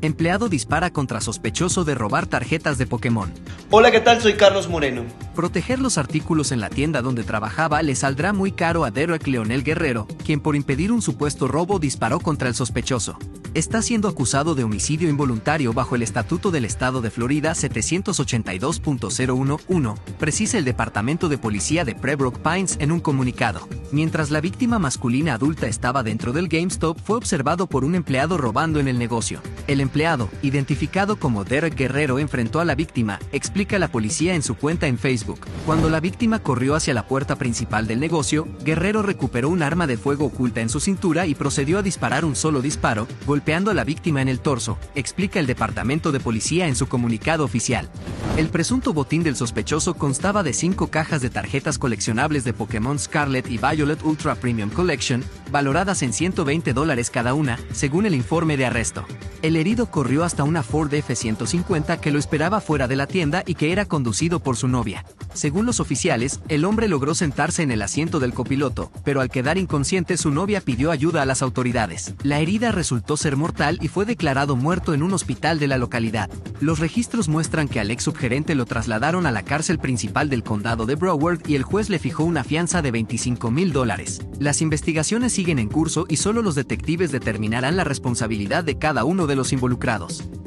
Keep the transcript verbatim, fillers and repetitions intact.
Empleado dispara contra sospechoso de robar tarjetas de Pokémon. Hola, ¿qué tal? Soy Carlos Moreno. Proteger los artículos en la tienda donde trabajaba le saldrá muy caro a Derek Leonel Guerrero, quien por impedir un supuesto robo disparó contra el sospechoso. Está siendo acusado de homicidio involuntario bajo el Estatuto del Estado de Florida setecientos ochenta y dos punto cero uno uno, precisa el Departamento de Policía de Pembroke Pines en un comunicado. Mientras la víctima masculina adulta estaba dentro del GameStop, fue observado por un empleado robando en el negocio. El empleado, identificado como Derek Guerrero, enfrentó a la víctima, explica la policía en su cuenta en Facebook. Cuando la víctima corrió hacia la puerta principal del negocio, Guerrero recuperó un arma de fuego oculta en su cintura y procedió a disparar un solo disparo, golpeando a la víctima en el torso, explica el Departamento de Policía en su comunicado oficial. El presunto botín del sospechoso constaba de cinco cajas de tarjetas coleccionables de Pokémon Scarlet y Violet Ultra Premium Collection, valoradas en ciento veinte dólares cada una, según el informe de arresto. El herido corrió hasta una Ford F ciento cincuenta que lo esperaba fuera de la tienda y que era conducido por su novia. Según los oficiales, el hombre logró sentarse en el asiento del copiloto, pero al quedar inconsciente su novia pidió ayuda a las autoridades. La herida resultó ser mortal y fue declarado muerto en un hospital de la localidad. Los registros muestran que al ex subgerente lo trasladaron a la cárcel principal del condado de Broward y el juez le fijó una fianza de veinticinco mil dólares. Las investigaciones siguen en curso y solo los detectives determinarán la responsabilidad de cada uno de los involucrados.